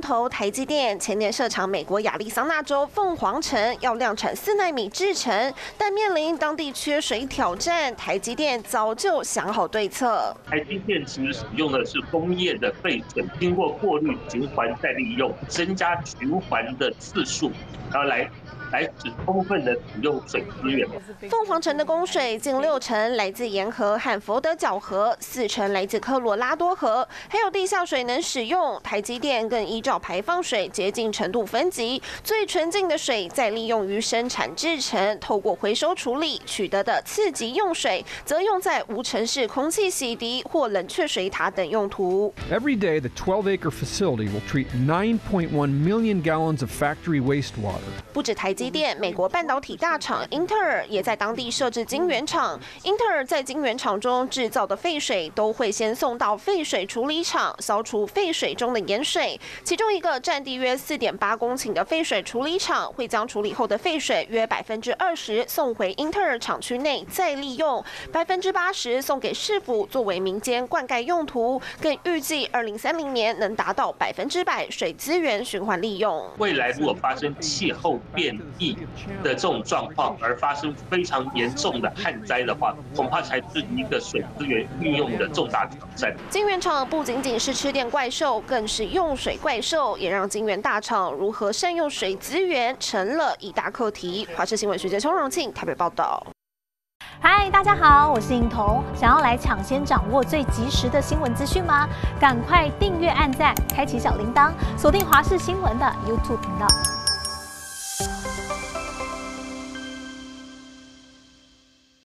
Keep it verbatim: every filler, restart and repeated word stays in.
头台积电前年设厂美国亚利桑那州凤凰城，要量产四奈米制程，但面临当地缺水挑战，台积电早就想好对策。 台积电其实使用的是工业的废水，经过过滤、循环再利用，增加循环的次数，然后来。 来只充分的使用水资源。 凤凰城的供水近六成来自沿河和佛得角河，四成来自科罗拉多河，还有地下水能使用。台积电更依照排放水洁净程度分级，最纯净的水再利用于生产制程，透过回收处理取得的次级用水，则用在无尘室空气洗涤或冷却水塔等用途。 Every day, the twelve-acre facility will treat nine point one million gallons of factory wastewater. 不止台积电，美国半导体大厂英特尔也在当地设置晶圆厂。英特尔在晶圆厂中制造的废水都会先送到废水处理厂，消除废水中的盐水。其中一个占地约四点八公顷的废水处理厂，会将处理后的废水约百分之二十送回英特尔厂区内再利用，百分之八十送给市府作为民间灌溉用途。更预计二零三零年能达到百分之百水资源循环利用。 未来如果发生气候变异的这种状况，而发生非常严重的旱灾的话，恐怕才是一个水资源运用的重大挑战。 晶圆厂不仅仅是吃电怪兽，更是用水怪兽，也让晶圆大厂如何善用水资源成了一大课题。华视新闻徐杰、邱荣庆台北报道。 嗨，大家好，我是颖彤。想要来抢先掌握最及时的新闻资讯吗？赶快订阅、按赞、开启小铃铛，锁定华视新闻的 YouTube 频道。